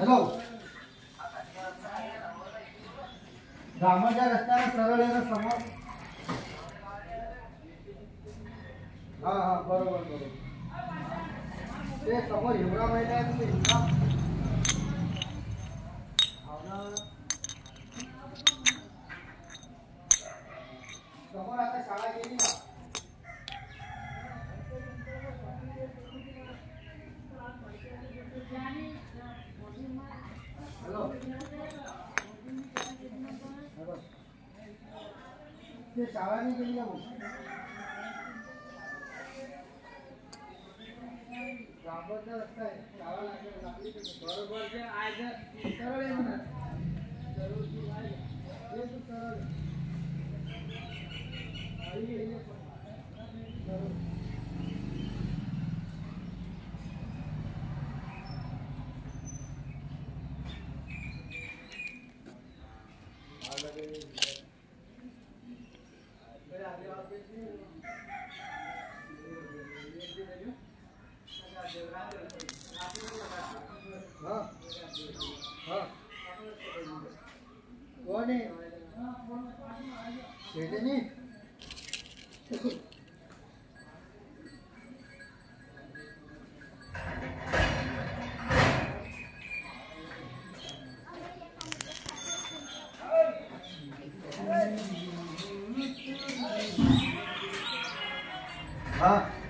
hello रामाच्या रस्त्याने सरळ येणं समोर हा हा बरोबर बरोबर ते समोर हिवरा महिला आहे तिथे हिवरा समोर आता शाळा गेली का हॅलो ते शाळाने गेली का राबरचा रस्ता आहे शाळा लागली बरोबर जे आज सरळ आहे म्हणा सरळ तू आहे हे तू सरळ कौन है नहीं हाँ